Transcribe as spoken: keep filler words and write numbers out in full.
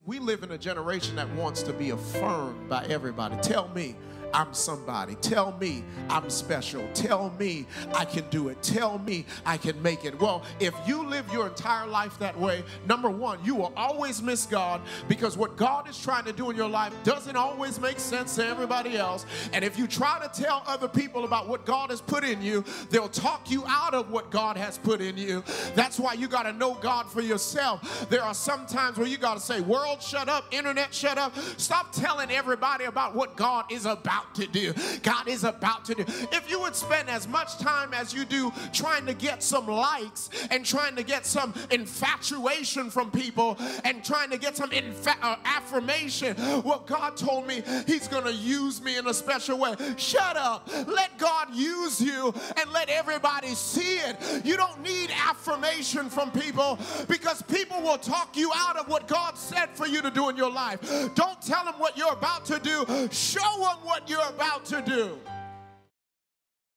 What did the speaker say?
We live in a generation that wants to be affirmed by everybody. Tell me I'm somebody. Tell me I'm special. Tell me I can do it. Tell me I can make it. Well, if you live your entire life that way, number one, you will always miss God, because what God is trying to do in your life doesn't always make sense to everybody else. And if you try to tell other people about what God has put in you, they'll talk you out of what God has put in you. That's why you got to know God for yourself. There are some times where you got to say, world, shut up. Internet, shut up. Stop telling everybody about what God is about to do. God is about to do. If you would spend as much time as you do trying to get some likes and trying to get some infatuation from people and trying to get some uh, affirmation, well, God told me he's going to use me in a special way. Shut up. Let God use you and let everybody see it. You don't need affirmation from people, because people will talk you out of what God said for you to do in your life. Don't tell them what you're about to do. Show them what you're about to do.